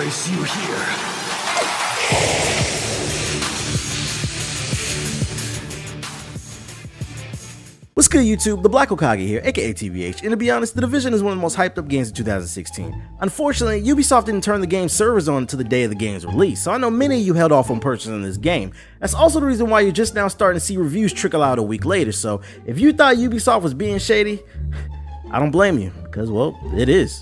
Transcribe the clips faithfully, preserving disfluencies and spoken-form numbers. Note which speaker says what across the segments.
Speaker 1: place you here.
Speaker 2: What's good, YouTube? The Black Hokage here, aka T V H, and to be honest, The Division is one of the most hyped up games of two thousand sixteen. Unfortunately, Ubisoft didn't turn the game's servers on until the day of the game's release, so I know many of you held off on purchasing this game. That's also the reason why you're just now starting to see reviews trickle out a week later, so if you thought Ubisoft was being shady, I don't blame you, because, well, it is.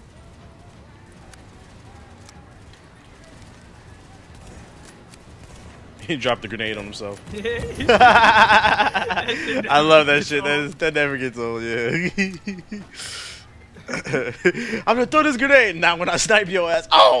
Speaker 3: He dropped the grenade on himself. I love that shit. That, is, that never gets old, yeah. I'm gonna throw this grenade. Now when I snipe your ass, oh!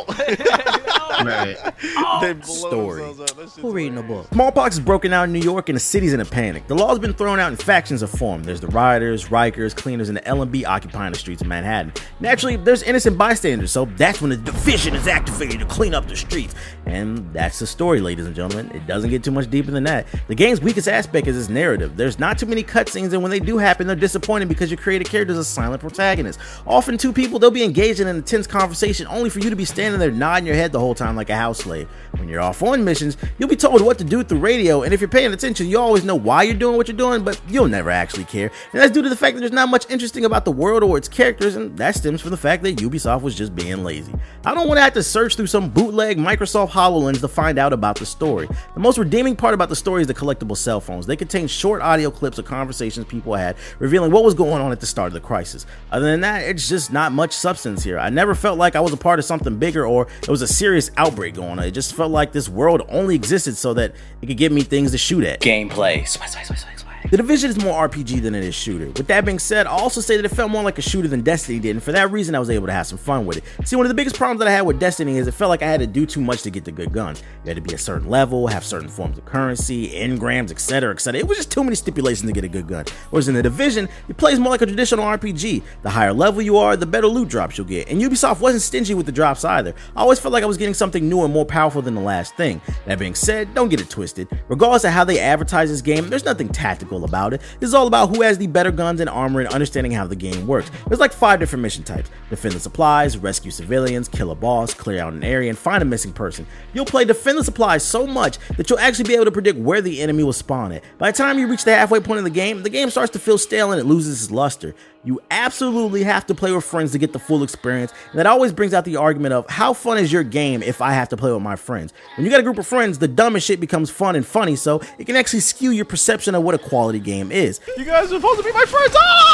Speaker 2: Right.
Speaker 3: They blow
Speaker 2: Story.
Speaker 3: themselves up.
Speaker 2: Who reading the book? Smallpox is broken out in New York and the city's in a panic. The law's been thrown out and factions have formed. There's the rioters, Rikers, cleaners, and the L M B occupying the streets of Manhattan. Naturally, there's innocent bystanders, so that's when the Division is activated to clean up the streets. And that's the story, ladies and gentlemen. It doesn't get too much deeper than that. The game's weakest aspect is its narrative. There's not too many cutscenes, and when they do happen, they're disappointing because your created character is a silent protagonist. Often two people, they'll be engaged in an intense conversation only for you to be standing there nodding your head the whole time like a house slave. When you're off on missions, you'll be told what to do through radio, and if you're paying attention, you always know why you're doing what you're doing, but you'll never actually care. And that's due to the fact that there's not much interesting about the world or its characters, and that stems from the fact that Ubisoft was just being lazy. I don't want to have to search through some bootleg Microsoft HoloLens to find out about the story. The most redeeming part about the story is the collectible cell phones. They contain short audio clips of conversations people had, revealing what was going on at the start of the crisis. Other than that, it's just not much substance here. I never felt like I was a part of something bigger or it was a serious outbreak going on. It just felt like this world only existed so that it could give me things to shoot at.
Speaker 1: Gameplay. Swag, swag, swag, swag.
Speaker 2: The Division is more R P G than it is shooter. With that being said, I'll also say that it felt more like a shooter than Destiny did, and for that reason I was able to have some fun with it. See, one of the biggest problems that I had with Destiny is it felt like I had to do too much to get the good guns. You had to be a certain level, have certain forms of currency, engrams, et cetera, et cetera. It was just too many stipulations to get a good gun. Whereas in The Division, it plays more like a traditional R P G. The higher level you are, the better loot drops you'll get, and Ubisoft wasn't stingy with the drops either. I always felt like I was getting something new and more powerful than the last thing. That being said, don't get it twisted. Regardless of how they advertise this game, there's nothing tactical about it. This is all about who has the better guns and armor and understanding how the game works. There's like five different mission types: defend the supplies, rescue civilians, kill a boss, clear out an area, and find a missing person. You'll play defend the supplies so much that you'll actually be able to predict where the enemy will spawn at. By the time you reach the halfway point of the game, the game starts to feel stale and it loses its luster. You absolutely have to play with friends to get the full experience, and that always brings out the argument of how fun is your game if I have to play with my friends. When you got a group of friends, the dumbest shit becomes fun and funny, so it can actually skew your perception of what a quality game is.
Speaker 3: You guys are supposed to be my friends.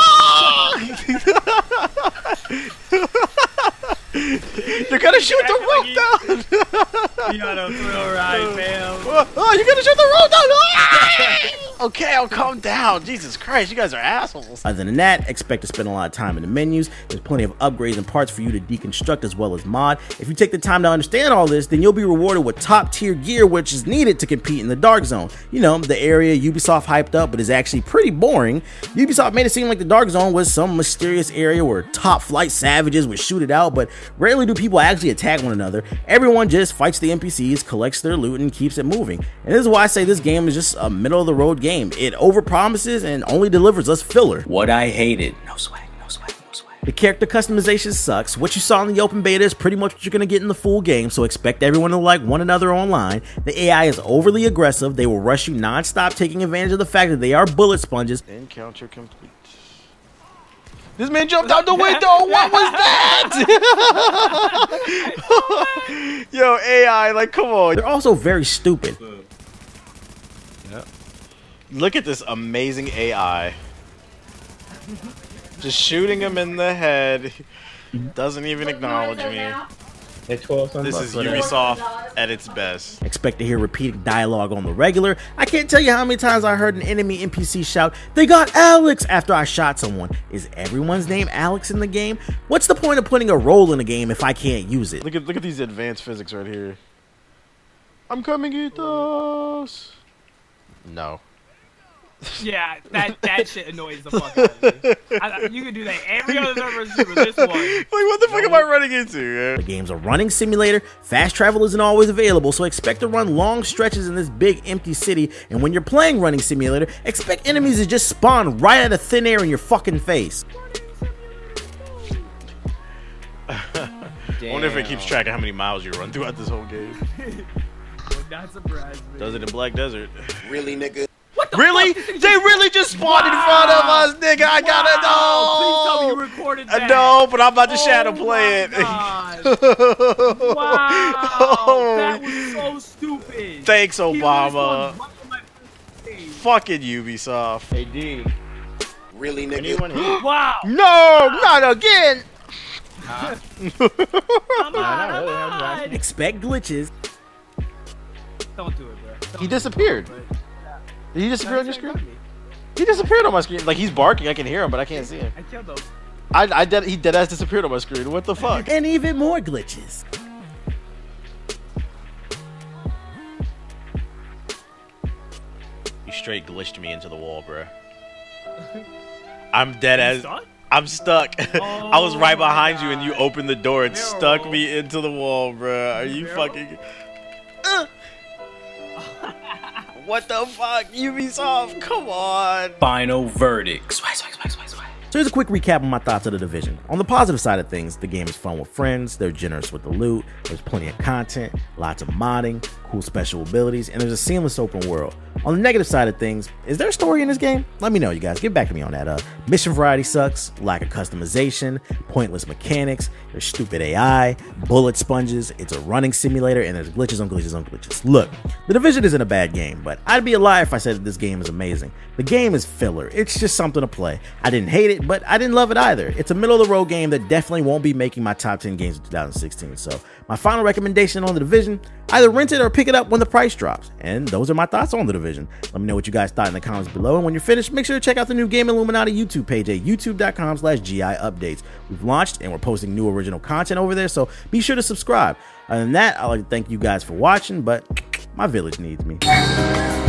Speaker 3: Ah! You're gonna shoot the rope down.
Speaker 4: You got a thrill ride, fam.
Speaker 3: Oh, you're gonna shoot the rope down. Okay, I'll calm down. Jesus Christ, you guys are assholes.
Speaker 2: Other than that, expect to spend a lot of time in the menus. There's plenty of upgrades and parts for you to deconstruct as well as mod. If you take the time to understand all this, then you'll be rewarded with top tier gear which is needed to compete in the Dark Zone. You know, the area Ubisoft hyped up but is actually pretty boring. Ubisoft made it seem like the Dark Zone was some mysterious area where top flight savages would shoot it out, but rarely do people actually attack one another. Everyone just fights the N P Cs, collects their loot, and keeps it moving. And this is why I say this game is just a middle of the road game. It overpromises and only delivers us filler.
Speaker 1: What I hated. No swag, no swag, no swag.
Speaker 2: The character customization sucks. What you saw in the open beta is pretty much what you're going to get in the full game, so expect everyone to like one another online. The A I is overly aggressive. They will rush you non-stop, taking advantage of the fact that they are bullet sponges.
Speaker 3: Encounter complete. This man jumped out the window! What was that? Yo, A I, like, come on.
Speaker 2: They're also very stupid.
Speaker 3: Yep. Look at this amazing A I. Just shooting him in the head. Doesn't even acknowledge me. This is Ubisoft at its best.
Speaker 2: Expect to hear repeated dialogue on the regular. I can't tell you how many times I heard an enemy N P C shout, "They got Alex!" after I shot someone. Is everyone's name Alex in the game? What's the point of putting a role in a game if I can't use it?
Speaker 3: Look at look at these advanced physics right here. I'm coming at us. No.
Speaker 4: Yeah, that that shit annoys the fuck out of me. I, you can do that every other server but this one.
Speaker 3: Like, what the fuck am I running into? Yeah?
Speaker 2: The game's a running simulator. Fast travel isn't always available, so expect to run long stretches in this big empty city. And when you're playing running simulator, expect enemies to just spawn right out of thin air in your fucking face.
Speaker 3: I wonder if it keeps track of how many miles you run throughout this whole game.
Speaker 4: Would not surprise me.
Speaker 3: Does it in Black Desert?
Speaker 5: Really, nigga?
Speaker 4: What the
Speaker 3: Really?
Speaker 4: fuck?
Speaker 3: They really just spawned wow. in front of us, nigga. I gotta know.
Speaker 4: Please tell me you recorded that.
Speaker 3: No, but I'm about to
Speaker 4: oh
Speaker 3: shadow play it.
Speaker 4: Wow. That was so stupid.
Speaker 3: Thanks, Obama. Fucking Ubisoft.
Speaker 5: Hey, D. Really, nigga?
Speaker 4: Wow.
Speaker 3: No, not again.
Speaker 4: Huh? Come on, come on.
Speaker 2: Expect glitches.
Speaker 4: Don't do it, bro. Don't
Speaker 3: He disappeared.
Speaker 4: Do it,
Speaker 3: Did he disappear on your screen? He disappeared on my screen. Like, he's barking. I can hear him, but I can't see him.
Speaker 4: I killed him.
Speaker 3: I, I dead, he dead ass disappeared on my screen. What the fuck?
Speaker 2: And even more glitches.
Speaker 3: You straight glitched me into the wall, bro. I'm dead
Speaker 4: Are you
Speaker 3: as.
Speaker 4: stuck?
Speaker 3: I'm stuck.
Speaker 4: Oh
Speaker 3: I was right behind you, and you
Speaker 4: God.
Speaker 3: opened the door and
Speaker 4: Barrel.
Speaker 3: stuck me into the wall, bro. Are you
Speaker 4: Barrel?
Speaker 3: fucking? Uh. What the fuck, Ubisoft? Come on.
Speaker 1: Final verdict. Swag, swag, swag, swag, swag.
Speaker 2: So here's a quick recap of my thoughts of The Division. On the positive side of things, the game is fun with friends, they're generous with the loot, there's plenty of content, lots of modding, cool special abilities, and there's a seamless open world. On the negative side of things, is there a story in this game? Let me know, you guys. Get back to me on that. Uh, mission variety sucks, lack of customization, pointless mechanics, there's stupid A I, bullet sponges, it's a running simulator, and there's glitches on glitches on glitches. Look, The Division isn't a bad game, but I'd be a liar if I said that this game is amazing. The game is filler. It's just something to play. I didn't hate it, but I didn't love it either. It's a middle-of-the-road game that definitely won't be making my top ten games of two thousand sixteen. So my final recommendation on The Division, either rent it or pick it up when the price drops. And those are my thoughts on The Division. Let me know what you guys thought in the comments below. And when you're finished, make sure to check out the new Game Illuminati YouTube page at youtube.com slash GI updates. We've launched and we're posting new original content over there, so be sure to subscribe. Other than that, I'd like to thank you guys for watching, but my village needs me.